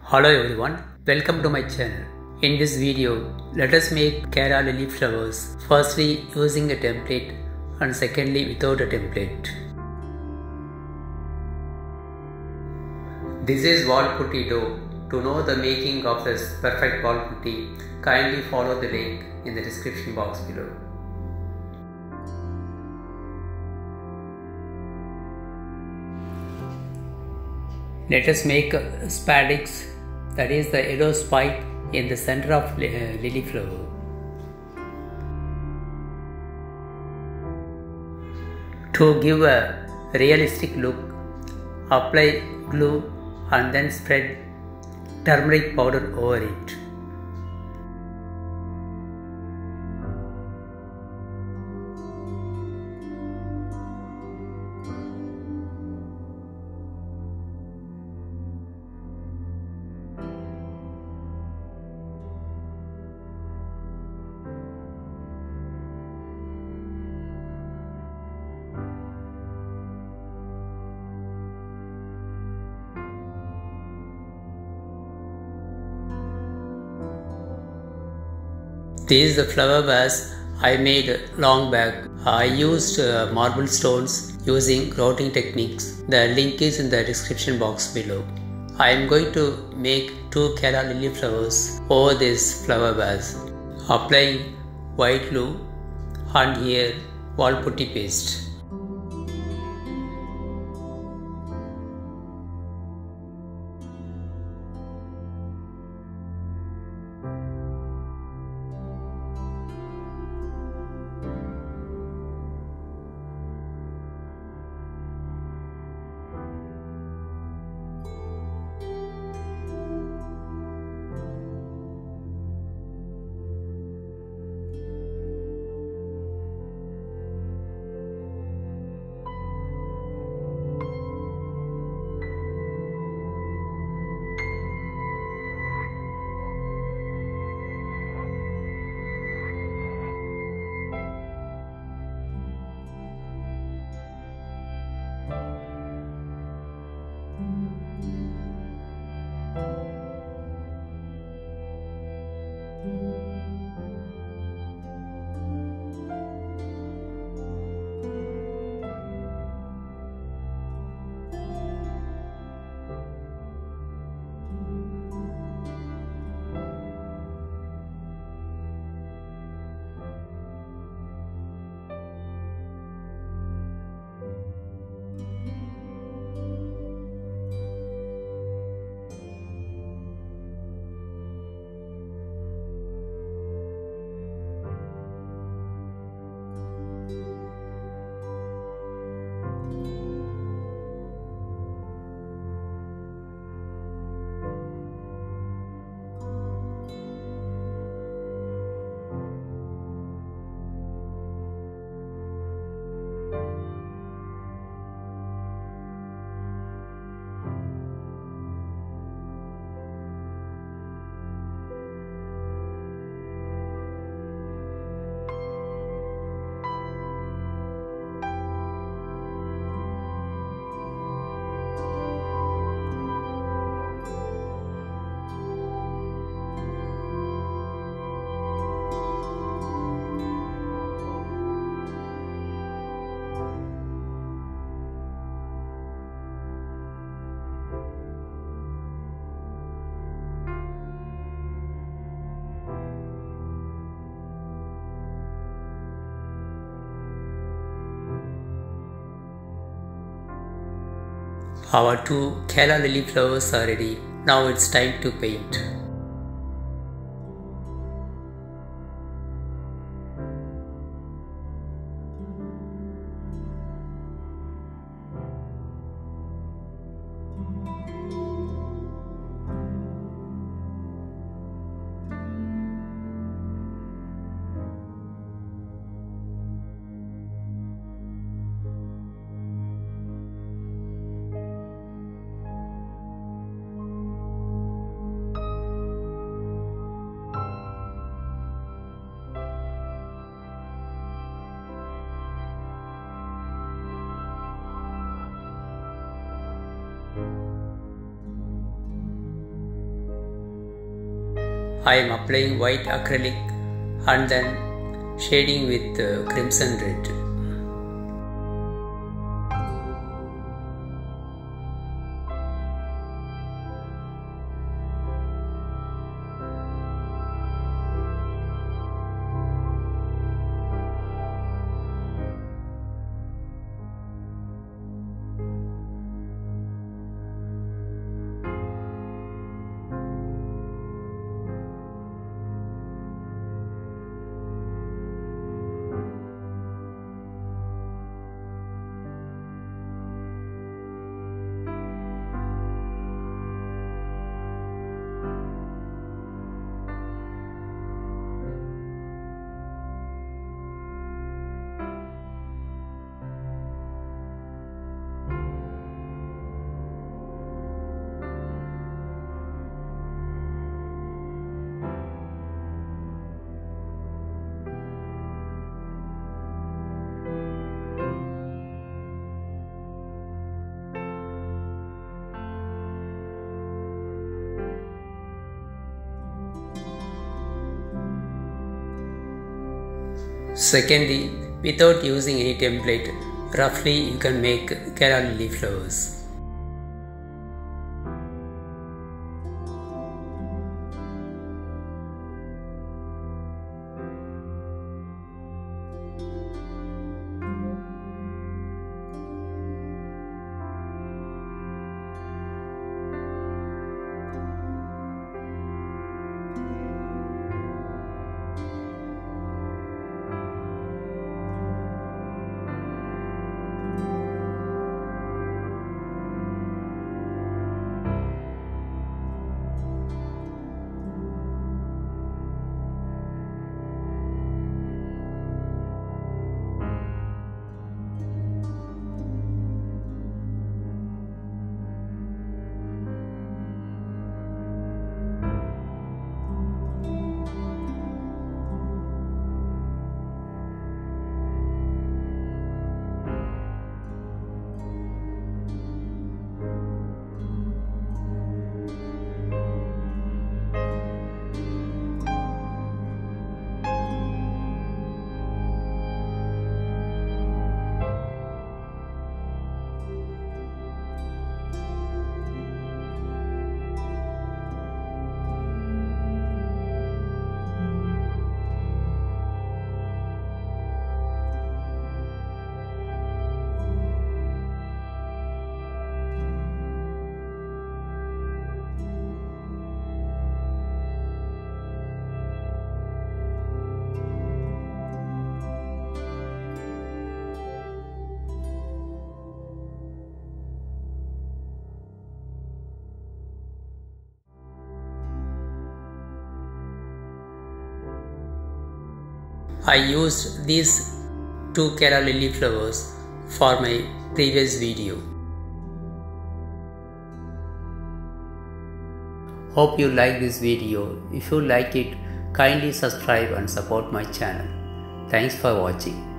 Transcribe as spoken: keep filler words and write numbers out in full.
Hello everyone, welcome to my channel. In this video, let us make Kerala lily flowers, firstly using a template and secondly without a template. This is wall putty dough. To know the making of this perfect wall putty, kindly follow the link in the description box below. Let us make spadix, that is the yellow spike in the center of lily flower. To give a realistic look, apply glue and then spread turmeric powder over it. This is the flower vase I made long back. I used uh, marble stones using grouting techniques. The link is in the description box below. I am going to make two Kerala lily flowers over this flower vase. Applying white glue and here wall putty paste. Our two Kerala lily flowers are ready. Now it's time to paint. I am applying white acrylic and then shading with uh, crimson red. Secondly, without using any template, roughly you can make Kerala lily flowers. I used these two Kerala lily flowers for my previous video. Hope you like this video. If you like it, kindly subscribe and support my channel. Thanks for watching.